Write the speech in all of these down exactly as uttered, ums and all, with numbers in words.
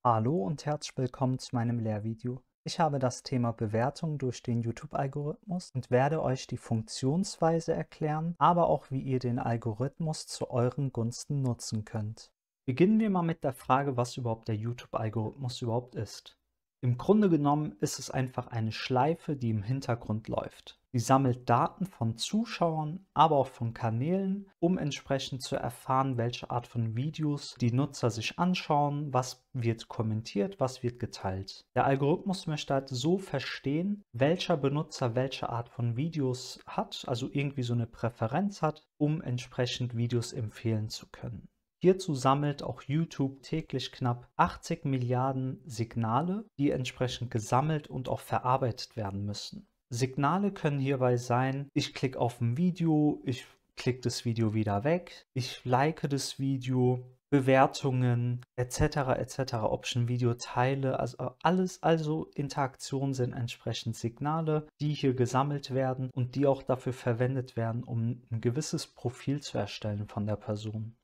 Hallo und herzlich willkommen zu meinem Lehrvideo. Ich habe das Thema Bewertung durch den YouTube-Algorithmus und werde euch die Funktionsweise erklären, aber auch wie ihr den Algorithmus zu euren Gunsten nutzen könnt. Beginnen wir mal mit der Frage, was überhaupt der YouTube-Algorithmus überhaupt ist. Im Grunde genommen ist es einfach eine Schleife, die im Hintergrund läuft. Die sammelt Daten von Zuschauern, aber auch von Kanälen, um entsprechend zu erfahren, welche Art von Videos die Nutzer sich anschauen, was wird kommentiert, was wird geteilt. Der Algorithmus möchte halt so verstehen, welcher Benutzer welche Art von Videos hat, also irgendwie so eine Präferenz hat, um entsprechend Videos empfehlen zu können. Hierzu sammelt auch YouTube täglich knapp achtzig Milliarden Signale, die entsprechend gesammelt und auch verarbeitet werden müssen. Signale können hierbei sein: ich klicke auf ein Video, ich klicke das Video wieder weg, ich like das Video, Bewertungen et cetera et cetera, ob ich ein Video teile, also alles, also Interaktionen sind entsprechend Signale, die hier gesammelt werden und die auch dafür verwendet werden, um ein gewisses Profil zu erstellen von der Person.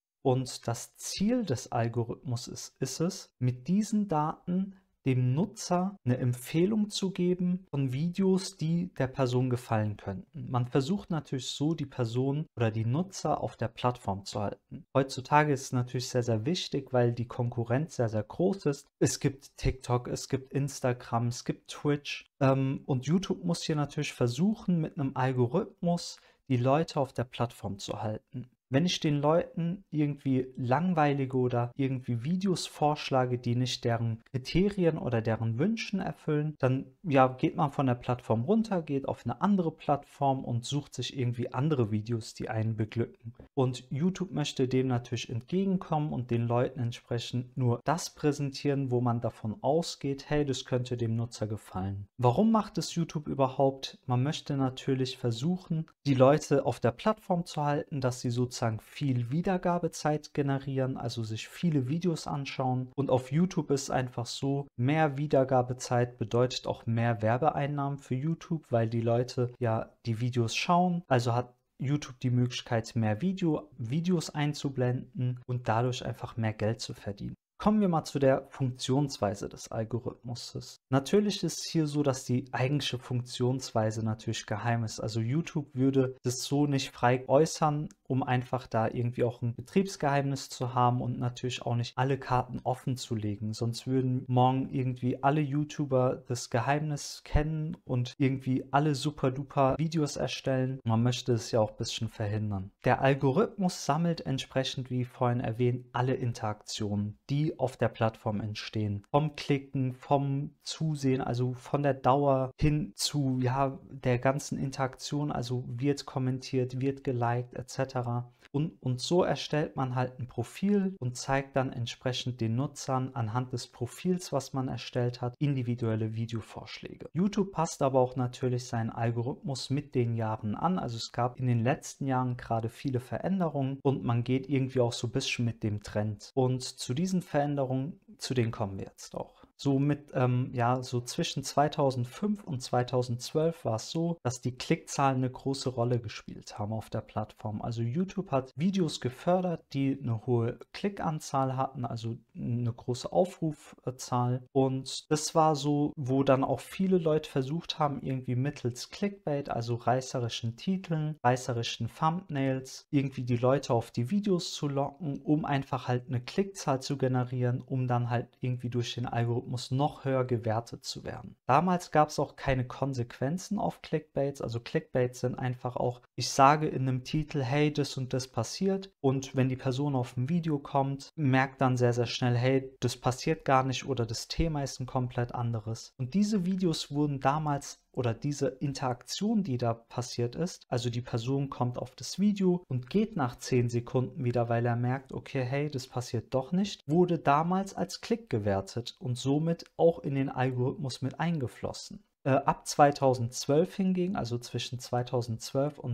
Und das Ziel des Algorithmus ist, ist es, mit diesen Daten dem Nutzer eine Empfehlung zu geben von Videos, die der Person gefallen könnten. Man versucht natürlich so, die Person oder die Nutzer auf der Plattform zu halten. Heutzutage ist es natürlich sehr, sehr wichtig, weil die Konkurrenz sehr, sehr groß ist. Es gibt TikTok, es gibt Instagram, es gibt Twitch. Ähm, und YouTube muss hier natürlich versuchen, mit einem Algorithmus die Leute auf der Plattform zu halten. Wenn ich den Leuten irgendwie langweilige oder irgendwie Videos vorschlage, die nicht deren Kriterien oder deren Wünschen erfüllen, dann ja, geht man von der Plattform runter, geht auf eine andere Plattform und sucht sich irgendwie andere Videos, die einen beglücken. Und YouTube möchte dem natürlich entgegenkommen und den Leuten entsprechend nur das präsentieren, wo man davon ausgeht, hey, das könnte dem Nutzer gefallen. Warum macht es YouTube überhaupt? Man möchte natürlich versuchen, die Leute auf der Plattform zu halten, dass sie sozusagen viel Wiedergabezeit generieren, also sich viele Videos anschauen. Und auf YouTube ist es einfach so, mehr Wiedergabezeit bedeutet auch mehr Werbeeinnahmen für YouTube, weil die Leute ja die Videos schauen. Also hat YouTube die Möglichkeit, mehr Video, Videos einzublenden und dadurch einfach mehr Geld zu verdienen. Kommen wir mal zu der Funktionsweise des Algorithmuses. Natürlich ist es hier so, dass die eigentliche Funktionsweise natürlich geheim ist. Also YouTube würde das so nicht frei äußern, um einfach da irgendwie auch ein Betriebsgeheimnis zu haben und natürlich auch nicht alle Karten offen zu legen. Sonst würden morgen irgendwie alle YouTuber das Geheimnis kennen und irgendwie alle super duper Videos erstellen. Man möchte es ja auch ein bisschen verhindern. Der Algorithmus sammelt entsprechend, wie vorhin erwähnt, alle Interaktionen, die auf der Plattform entstehen. Vom Klicken, vom Zusehen, also von der Dauer hin zu ja, der ganzen Interaktion, also wird kommentiert, wird geliked et cetera. Und, und so erstellt man halt ein Profil und zeigt dann entsprechend den Nutzern anhand des Profils, was man erstellt hat, individuelle Videovorschläge. YouTube passt aber auch natürlich seinen Algorithmus mit den Jahren an. Also es gab in den letzten Jahren gerade viele Veränderungen und man geht irgendwie auch so ein bisschen mit dem Trend. Und zu diesen Veränderungen, zu denen kommen wir jetzt auch. So mit, ähm, ja, so zwischen zweitausendfünf und zweitausendzwölf war es so, dass die Klickzahlen eine große Rolle gespielt haben auf der Plattform. Also YouTube hat Videos gefördert, die eine hohe Klickanzahl hatten, also eine große Aufrufzahl. Und das war so, wo dann auch viele Leute versucht haben, irgendwie mittels Clickbait, also reißerischen Titeln, reißerischen Thumbnails, irgendwie die Leute auf die Videos zu locken, um einfach halt eine Klickzahl zu generieren, um dann halt irgendwie durch den Algorithmus noch höher gewertet zu werden. Damals gab es auch keine Konsequenzen auf Clickbaits, also Clickbaits sind einfach auch, ich sage in einem Titel, hey, das und das passiert, und wenn die Person auf ein Video kommt, merkt dann sehr, sehr schnell, hey, das passiert gar nicht oder das Thema ist ein komplett anderes. Und diese Videos wurden damals oder diese Interaktion, die da passiert ist, also die Person kommt auf das Video und geht nach zehn Sekunden wieder, weil er merkt, okay, hey, das passiert doch nicht, wurde damals als Klick gewertet und somit auch in den Algorithmus mit eingeflossen. Äh, ab zweitausendzwölf hingegen, also zwischen zweitausendzwölf und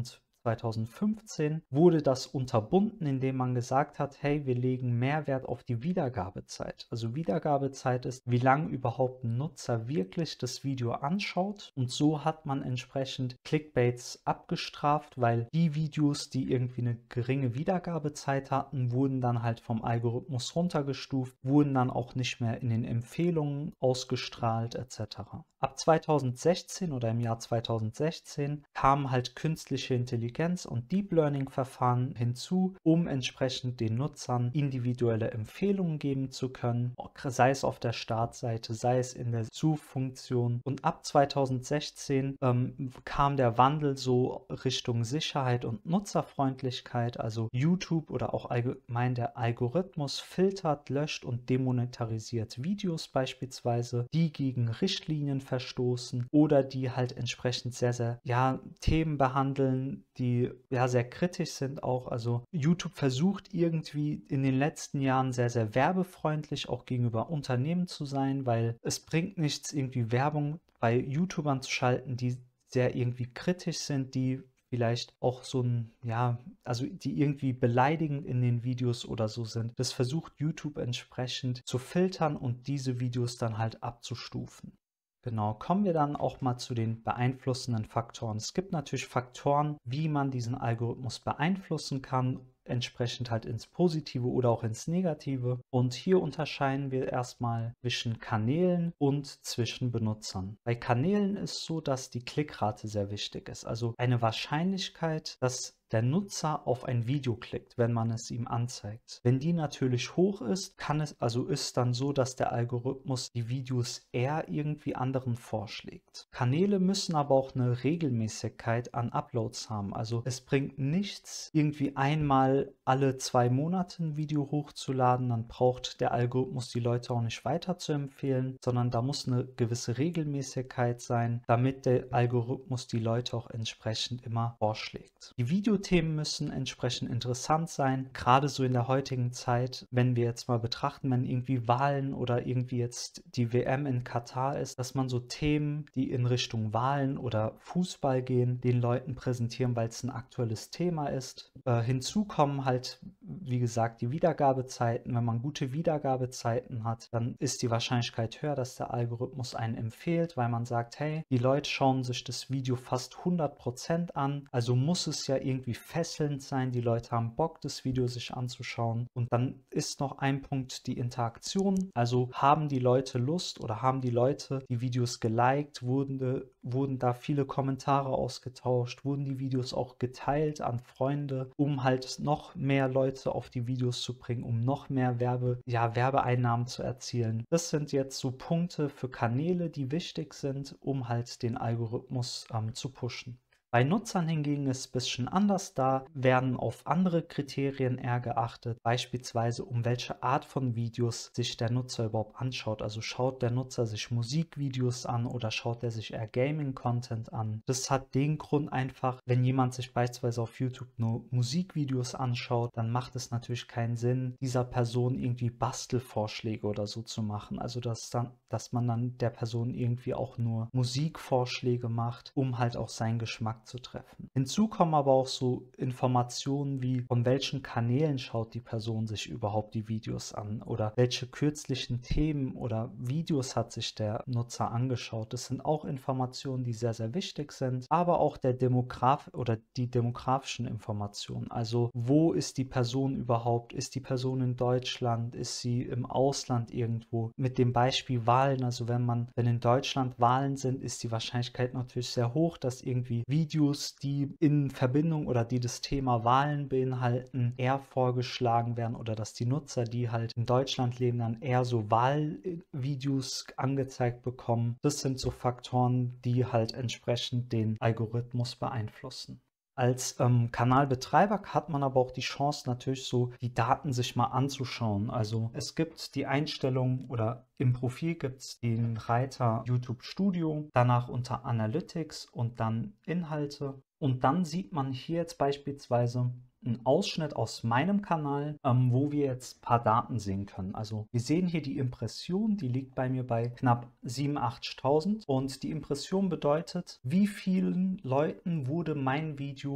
zweitausendfünfzehn wurde das unterbunden, indem man gesagt hat, hey, wir legen mehr Wert auf die Wiedergabezeit. Also Wiedergabezeit ist, wie lange überhaupt ein Nutzer wirklich das Video anschaut, und so hat man entsprechend Clickbaits abgestraft, weil die Videos, die irgendwie eine geringe Wiedergabezeit hatten, wurden dann halt vom Algorithmus runtergestuft, wurden dann auch nicht mehr in den Empfehlungen ausgestrahlt et cetera. Ab zweitausendsechzehn oder im Jahr zweitausendsechzehn kamen halt künstliche Intelligenz und Deep Learning Verfahren hinzu, um entsprechend den Nutzern individuelle Empfehlungen geben zu können, sei es auf der Startseite, sei es in der Suchfunktion. Und ab zweitausendsechzehn ähm, kam der Wandel so Richtung Sicherheit und Nutzerfreundlichkeit. Also YouTube oder auch allgemein der Algorithmus filtert, löscht und demonetarisiert Videos beispielsweise, die gegen Richtlinien verstoßen oder die halt entsprechend sehr, sehr, ja, Themen behandeln, die ja sehr kritisch sind auch. Also YouTube versucht irgendwie in den letzten Jahren sehr, sehr werbefreundlich auch gegenüber Unternehmen zu sein, weil es bringt nichts, irgendwie Werbung bei YouTubern zu schalten, die sehr irgendwie kritisch sind, die vielleicht auch so ein, ja, also die irgendwie beleidigend in den Videos oder so sind. Das versucht YouTube entsprechend zu filtern und diese Videos dann halt abzustufen. Genau, kommen wir dann auch mal zu den beeinflussenden Faktoren. Es gibt natürlich Faktoren, wie man diesen Algorithmus beeinflussen kann, entsprechend halt ins Positive oder auch ins Negative. Und hier unterscheiden wir erstmal zwischen Kanälen und zwischen Benutzern. Bei Kanälen ist so, dass die Klickrate sehr wichtig ist. Also eine Wahrscheinlichkeit, dass der Nutzer auf ein Video klickt, wenn man es ihm anzeigt. Wenn die natürlich hoch ist, kann es, also ist dann so, dass der Algorithmus die Videos eher irgendwie anderen vorschlägt. Kanäle müssen aber auch eine Regelmäßigkeit an Uploads haben. Also es bringt nichts, irgendwie einmal alle zwei Monate ein Video hochzuladen, dann braucht der Algorithmus die Leute auch nicht weiter zu empfehlen, sondern da muss eine gewisse Regelmäßigkeit sein, damit der Algorithmus die Leute auch entsprechend immer vorschlägt. Die Video Themen müssen entsprechend interessant sein, gerade so in der heutigen Zeit, wenn wir jetzt mal betrachten, wenn irgendwie Wahlen oder irgendwie jetzt die W M in Katar ist, dass man so Themen, die in Richtung Wahlen oder Fußball gehen, den Leuten präsentieren, weil es ein aktuelles Thema ist. Äh, hinzu kommen halt, wie gesagt, die Wiedergabezeiten. Wenn man gute Wiedergabezeiten hat, dann ist die Wahrscheinlichkeit höher, dass der Algorithmus einen empfiehlt, weil man sagt, hey, die Leute schauen sich das Video fast hundert Prozent an, also muss es ja irgendwie fesselnd sein, die Leute haben Bock, das Video sich anzuschauen. Und dann ist noch ein Punkt die Interaktion, also haben die Leute Lust oder haben die Leute die Videos geliked, wurden, wurden da viele Kommentare ausgetauscht, wurden die Videos auch geteilt an Freunde, um halt noch mehr Leute auf die Videos zu bringen, um noch mehr Werbe, ja, Werbeeinnahmen zu erzielen. Das sind jetzt so Punkte für Kanäle, die wichtig sind, um halt den Algorithmus ähm, zu pushen. Bei Nutzern hingegen ist es ein bisschen anders, da werden auf andere Kriterien eher geachtet, beispielsweise um welche Art von Videos sich der Nutzer überhaupt anschaut. Also schaut der Nutzer sich Musikvideos an oder schaut er sich eher Gaming-Content an. Das hat den Grund einfach, wenn jemand sich beispielsweise auf YouTube nur Musikvideos anschaut, dann macht es natürlich keinen Sinn, dieser Person irgendwie Bastelvorschläge oder so zu machen. Also dass, dann, dass man dann der Person irgendwie auch nur Musikvorschläge macht, um halt auch seinen Geschmack zu treffen. Hinzu kommen aber auch so Informationen wie, von welchen Kanälen schaut die Person sich überhaupt die Videos an oder welche kürzlichen Themen oder Videos hat sich der Nutzer angeschaut. Das sind auch Informationen, die sehr, sehr wichtig sind, aber auch der Demograf oder die demografischen Informationen. Also wo ist die Person überhaupt? Ist die Person in Deutschland? Ist sie im Ausland irgendwo? Mit dem Beispiel Wahlen, also wenn man, wenn in Deutschland Wahlen sind, ist die Wahrscheinlichkeit natürlich sehr hoch, dass irgendwie Videos Videos, die in Verbindung oder die das Thema Wahlen beinhalten, eher vorgeschlagen werden oder dass die Nutzer, die halt in Deutschland leben, dann eher so Wahlvideos angezeigt bekommen. Das sind so Faktoren, die halt entsprechend den Algorithmus beeinflussen. Als ähm, Kanalbetreiber hat man aber auch die Chance, natürlich so die Daten sich mal anzuschauen. Also es gibt die Einstellung oder im Profil gibt es den Reiter YouTube Studio, danach unter Analytics und dann Inhalte. Und dann sieht man hier jetzt beispielsweise einen Ausschnitt aus meinem Kanal, ähm, wo wir jetzt ein paar Daten sehen können. Also wir sehen hier die Impression, die liegt bei mir bei knapp siebenundachtzigtausend und die Impression bedeutet, wie vielen Leuten wurde mein Video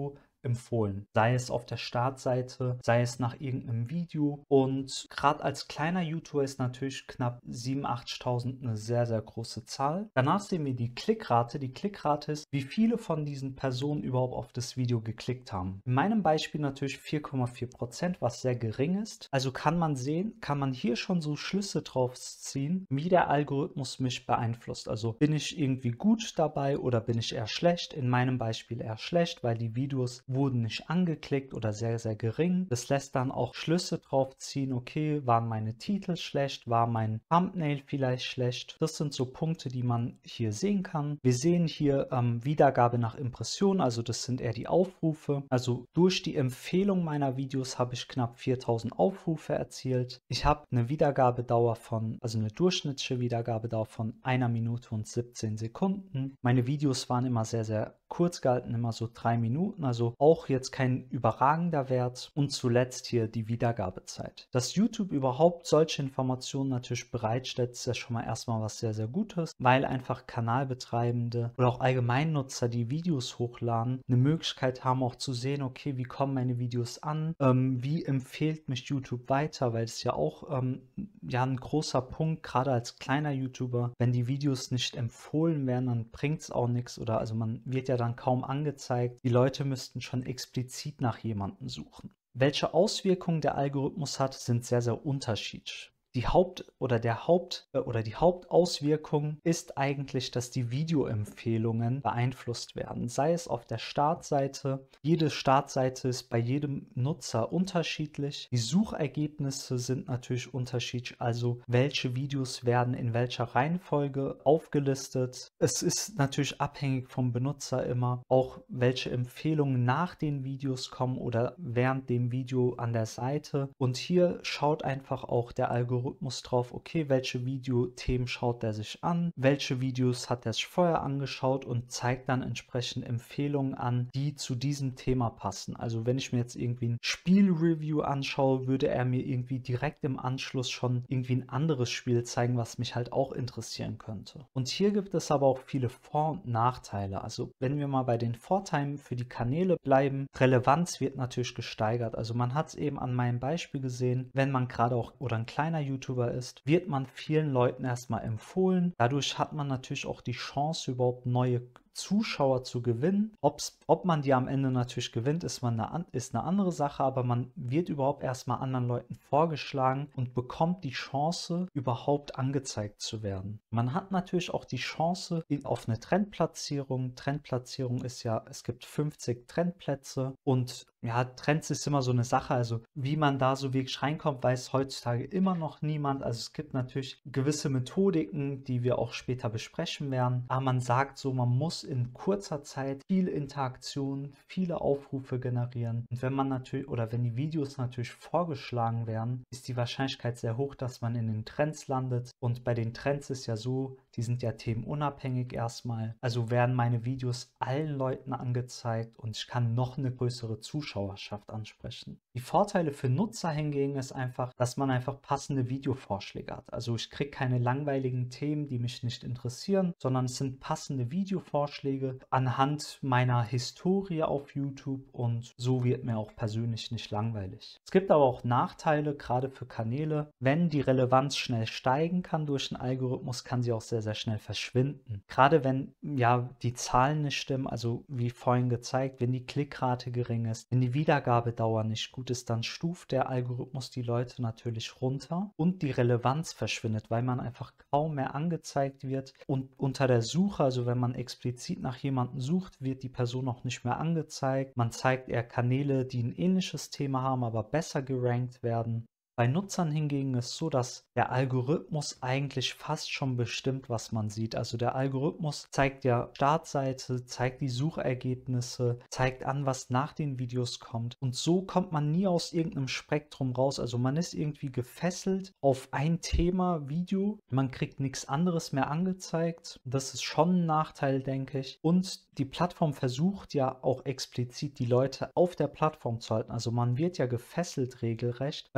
empfohlen. Sei es auf der Startseite, sei es nach irgendeinem Video. Und gerade als kleiner YouTuber ist natürlich knapp siebentausend, achttausend eine sehr, sehr große Zahl. Danach sehen wir die Klickrate. Die Klickrate ist, wie viele von diesen Personen überhaupt auf das Video geklickt haben. In meinem Beispiel natürlich vier Komma vier Prozent, was sehr gering ist. Also kann man sehen, kann man hier schon so Schlüsse drauf ziehen, wie der Algorithmus mich beeinflusst. Also bin ich irgendwie gut dabei oder bin ich eher schlecht? In meinem Beispiel eher schlecht, weil die Videos wurden nicht angeklickt oder sehr, sehr gering. Das lässt dann auch Schlüsse drauf ziehen, okay, waren meine Titel schlecht, war mein Thumbnail vielleicht schlecht. Das sind so Punkte, die man hier sehen kann. Wir sehen hier ähm, Wiedergabe nach Impression, also das sind eher die Aufrufe. Also durch die Empfehlung meiner Videos habe ich knapp viertausend Aufrufe erzielt. Ich habe eine Wiedergabedauer von, also eine durchschnittliche Wiedergabedauer von einer Minute und siebzehn Sekunden. Meine Videos waren immer sehr, sehr kurz gehalten, immer so drei Minuten, also auch jetzt kein überragender Wert. Und zuletzt hier die Wiedergabezeit. Dass YouTube überhaupt solche Informationen natürlich bereitstellt, ist ja schon mal erstmal was sehr, sehr Gutes, weil einfach Kanalbetreibende oder auch Allgemeinnutzer, die Videos hochladen, eine Möglichkeit haben auch zu sehen, okay, wie kommen meine Videos an, ähm, wie empfiehlt mich YouTube weiter, weil es ja auch ähm, ja ein großer Punkt, gerade als kleiner YouTuber, wenn die Videos nicht empfohlen werden, dann bringt es auch nichts oder also man wird ja dann kaum angezeigt. Die Leute müssten schon explizit nach jemandem suchen. Welche Auswirkungen der Algorithmus hat, sind sehr, sehr unterschiedlich. Die Haupt- oder der Haupt- oder die Hauptauswirkung ist eigentlich, dass die Videoempfehlungen beeinflusst werden. Sei es auf der Startseite. Jede Startseite ist bei jedem Nutzer unterschiedlich. Die Suchergebnisse sind natürlich unterschiedlich. Also welche Videos werden in welcher Reihenfolge aufgelistet. Es ist natürlich abhängig vom Benutzer immer, auch welche Empfehlungen nach den Videos kommen oder während dem Video an der Seite. Und hier schaut einfach auch der Algorithmus Algorithmus drauf, okay, welche Videothemen schaut er sich an, welche Videos hat er sich vorher angeschaut und zeigt dann entsprechend Empfehlungen an, die zu diesem Thema passen. Also wenn ich mir jetzt irgendwie ein Spielreview anschaue, würde er mir irgendwie direkt im Anschluss schon irgendwie ein anderes Spiel zeigen, was mich halt auch interessieren könnte. Und hier gibt es aber auch viele Vor- und Nachteile. Also wenn wir mal bei den Vorteilen für die Kanäle bleiben, Relevanz wird natürlich gesteigert. Also man hat es eben an meinem Beispiel gesehen, wenn man gerade auch oder ein kleiner YouTuber ist, wird man vielen Leuten erstmal empfohlen. Dadurch hat man natürlich auch die Chance, überhaupt neue Zuschauer zu gewinnen. Ob's, ob man die am Ende natürlich gewinnt, ist, man eine, ist eine andere Sache, aber man wird überhaupt erstmal anderen Leuten vorgeschlagen und bekommt die Chance, überhaupt angezeigt zu werden. Man hat natürlich auch die Chance auf eine Trendplatzierung. Trendplatzierung ist ja, es gibt fünfzig Trendplätze und ja, Trends ist immer so eine Sache, also wie man da so wirklich reinkommt, weiß heutzutage immer noch niemand. Also es gibt natürlich gewisse Methodiken, die wir auch später besprechen werden, aber man sagt so, man muss in kurzer Zeit viele Interaktionen, viele Aufrufe generieren. Und wenn man natürlich oder wenn die Videos natürlich vorgeschlagen werden, ist die Wahrscheinlichkeit sehr hoch, dass man in den Trends landet. Und bei den Trends ist ja so, die sind ja themenunabhängig erstmal. Also werden meine Videos allen Leuten angezeigt und ich kann noch eine größere Zuschauerschaft ansprechen. Die Vorteile für Nutzer hingegen ist einfach, dass man einfach passende Videovorschläge hat. Also ich kriege keine langweiligen Themen, die mich nicht interessieren, sondern es sind passende Videovorschläge anhand meiner Historie auf YouTube und so wird mir auch persönlich nicht langweilig. Es gibt aber auch Nachteile, gerade für Kanäle. Wenn die Relevanz schnell steigen kann durch einen Algorithmus, kann sie auch sehr, sehr schnell verschwinden. Gerade wenn ja die Zahlen nicht stimmen, also wie vorhin gezeigt, wenn die Klickrate gering ist, wenn die Wiedergabedauer nicht gut ist, dann stuft der Algorithmus die Leute natürlich runter und die Relevanz verschwindet, weil man einfach kaum mehr angezeigt wird und unter der Suche, also wenn man explizit nach jemandem sucht, wird die Person auch nicht mehr angezeigt. Man zeigt eher Kanäle, die ein ähnliches Thema haben, aber besser gerankt werden. Bei Nutzern hingegen ist es so, dass der Algorithmus eigentlich fast schon bestimmt, was man sieht. Also der Algorithmus zeigt ja Startseite, zeigt die Suchergebnisse, zeigt an, was nach den Videos kommt. Und so kommt man nie aus irgendeinem Spektrum raus. Also man ist irgendwie gefesselt auf ein Thema, Video. Man kriegt nichts anderes mehr angezeigt. Das ist schon ein Nachteil, denke ich. Und die Plattform versucht ja auch explizit die Leute auf der Plattform zu halten. Also man wird ja gefesselt regelrecht, weil man viel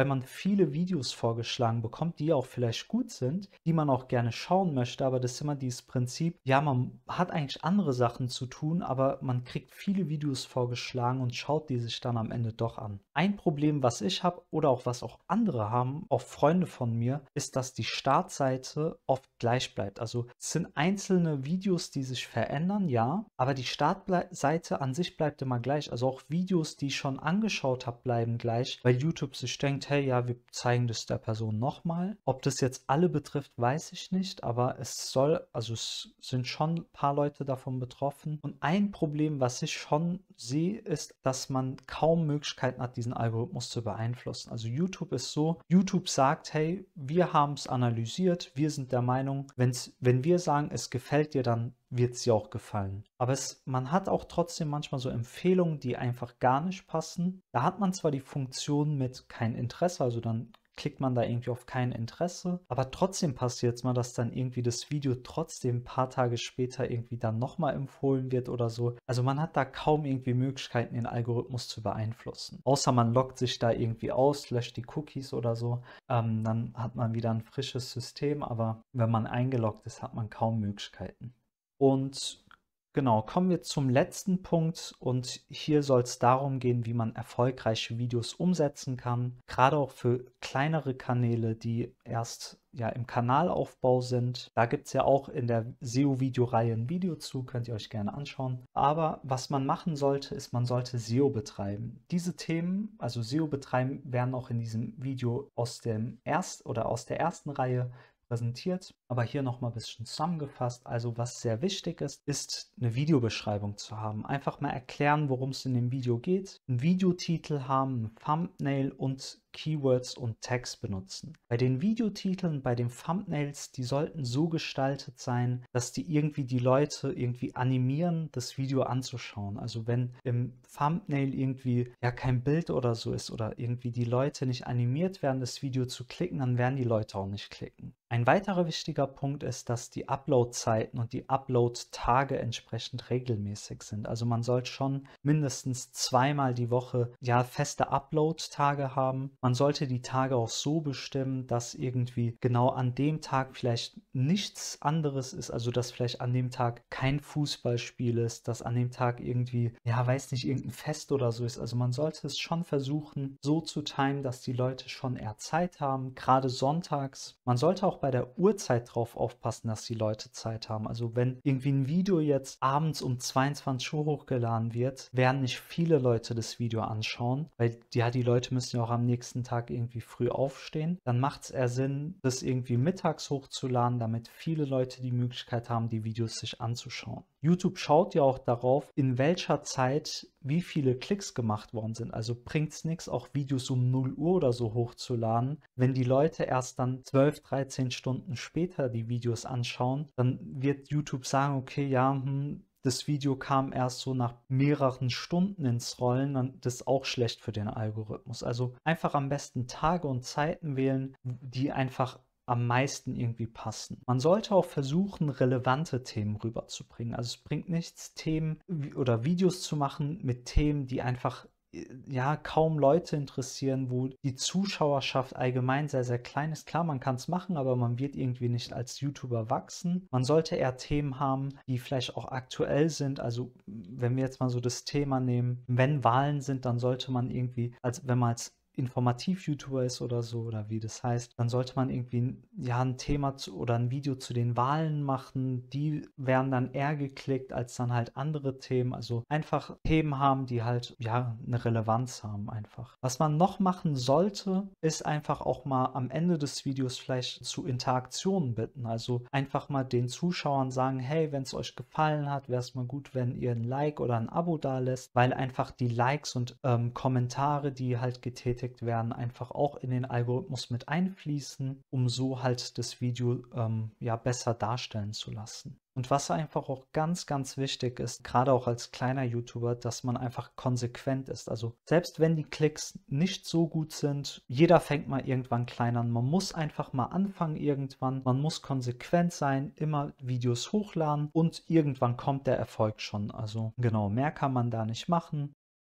viele Videos vorgeschlagen bekommt, die auch vielleicht gut sind, die man auch gerne schauen möchte, aber das ist immer dieses Prinzip, ja, man hat eigentlich andere Sachen zu tun, aber man kriegt viele Videos vorgeschlagen und schaut die sich dann am Ende doch an. Ein Problem, was ich habe oder auch was auch andere haben, auch Freunde von mir, ist, dass die Startseite oft gleich bleibt. Also es sind einzelne Videos, die sich verändern, ja, aber die Startseite an sich bleibt immer gleich. Also auch Videos, die ich schon angeschaut habe, bleiben gleich, weil YouTube sich denkt, hey, ja, wir zeigen das der Person nochmal. Ob das jetzt alle betrifft, weiß ich nicht, aber es soll, also es sind schon ein paar Leute davon betroffen. Und ein Problem, was ich schon sehe, ist, dass man kaum Möglichkeiten hat, diesen Algorithmus zu beeinflussen. Also YouTube ist so, YouTube sagt, hey, wir haben es analysiert, wir sind der Meinung, wenn's, wenn wir sagen, es gefällt dir, dann wird es dir auch gefallen. Aber es, man hat auch trotzdem manchmal so Empfehlungen, die einfach gar nicht passen. Da hat man zwar die Funktion mit kein Interesse, also dann klickt man da irgendwie auf kein Interesse, aber trotzdem passiert es mal, dass dann irgendwie das Video trotzdem ein paar Tage später irgendwie dann nochmal empfohlen wird oder so. Also man hat da kaum irgendwie Möglichkeiten, den Algorithmus zu beeinflussen. Außer man loggt sich da irgendwie aus, löscht die Cookies oder so, ähm, dann hat man wieder ein frisches System, aber wenn man eingeloggt ist, hat man kaum Möglichkeiten. Und genau, kommen wir zum letzten Punkt und hier soll es darum gehen, wie man erfolgreiche Videos umsetzen kann. Gerade auch für kleinere Kanäle, die erst ja im Kanalaufbau sind. Da gibt es ja auch in der S E O-Videoreihe ein Video zu, könnt ihr euch gerne anschauen. Aber was man machen sollte, ist, man sollte S E O betreiben. Diese Themen, also S E O betreiben, werden auch in diesem Video aus dem erst oder aus der ersten Reihe präsentiert, aber hier nochmal ein bisschen zusammengefasst. Also was sehr wichtig ist, ist eine Videobeschreibung zu haben. Einfach mal erklären, worum es in dem Video geht, einen Videotitel haben, ein Thumbnail und Keywords und Tags benutzen. Bei den Videotiteln, bei den Thumbnails, die sollten so gestaltet sein, dass die irgendwie die Leute irgendwie animieren, das Video anzuschauen. Also wenn im Thumbnail irgendwie ja kein Bild oder so ist oder irgendwie die Leute nicht animiert werden, das Video zu klicken, dann werden die Leute auch nicht klicken. Ein weiterer wichtiger Punkt ist, dass die Upload-Zeiten und die Upload-Tage entsprechend regelmäßig sind. Also man sollte schon mindestens zweimal die Woche ja feste Upload-Tage haben. Man sollte die Tage auch so bestimmen, dass irgendwie genau an dem Tag vielleicht nichts anderes ist, also dass vielleicht an dem Tag kein Fußballspiel ist, dass an dem Tag irgendwie, ja, weiß nicht, irgendein Fest oder so ist. Also man sollte es schon versuchen, so zu timen, dass die Leute schon eher Zeit haben, gerade sonntags. Man sollte auch bei der Uhrzeit drauf aufpassen, dass die Leute Zeit haben. Also wenn irgendwie ein Video jetzt abends um zweiundzwanzig Uhr hochgeladen wird, werden nicht viele Leute das Video anschauen, weil ja, die Leute müssen ja auch am nächsten Tag irgendwie früh aufstehen. Dann macht es eher Sinn, das irgendwie mittags hochzuladen, damit viele Leute die Möglichkeit haben, die Videos sich anzuschauen. YouTube schaut ja auch darauf, in welcher Zeit wie viele Klicks gemacht worden sind. Also bringt es nichts, auch Videos um null Uhr oder so hochzuladen. Wenn die Leute erst dann zwölf, dreizehn Stunden später die Videos anschauen, dann wird YouTube sagen, okay, ja, hm, das Video kam erst so nach mehreren Stunden ins Rollen, dann das ist auch schlecht für den Algorithmus. Also einfach am besten Tage und Zeiten wählen, die einfach am meisten irgendwie passen. Man sollte auch versuchen, relevante Themen rüberzubringen. Also es bringt nichts, Themen oder Videos zu machen mit Themen, die einfach ja kaum Leute interessieren, wo die Zuschauerschaft allgemein sehr, sehr klein ist. Klar, man kann es machen, aber man wird irgendwie nicht als YouTuber wachsen. Man sollte eher Themen haben, die vielleicht auch aktuell sind. Also wenn wir jetzt mal so das Thema nehmen, wenn Wahlen sind, dann sollte man irgendwie, als wenn man als Informativ-YouTuber ist oder so, oder wie das heißt, dann sollte man irgendwie ja ein Thema zu, oder ein Video zu den Wahlen machen. Die werden dann eher geklickt als dann halt andere Themen. Also einfach Themen haben, die halt ja eine Relevanz haben einfach. Was man noch machen sollte, ist einfach auch mal am Ende des Videos vielleicht zu Interaktionen bitten. Also einfach mal den Zuschauern sagen, hey, wenn es euch gefallen hat, wäre es mal gut, wenn ihr ein Like oder ein Abo da lässt, weil einfach die Likes und ähm, Kommentare, die halt getätigt werden, einfach auch in den Algorithmus mit einfließen, um so halt das Video ähm, ja besser darstellen zu lassen. Und was einfach auch ganz, ganz wichtig ist, gerade auch als kleiner YouTuber, dass man einfach konsequent ist. Also selbst wenn die Klicks nicht so gut sind, jeder fängt mal irgendwann klein an. Man muss einfach mal anfangen irgendwann. Man muss konsequent sein, immer Videos hochladen und irgendwann kommt der Erfolg schon. Also genau, mehr kann man da nicht machen.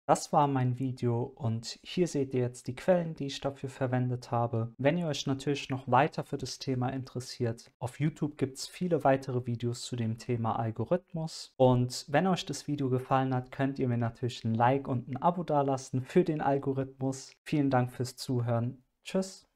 Das war mein Video und hier seht ihr jetzt die Quellen, die ich dafür verwendet habe. Wenn ihr euch natürlich noch weiter für das Thema interessiert, auf YouTube gibt es viele weitere Videos zu dem Thema Algorithmus. Und wenn euch das Video gefallen hat, könnt ihr mir natürlich ein Like und ein Abo dalassen für den Algorithmus. Vielen Dank fürs Zuhören. Tschüss.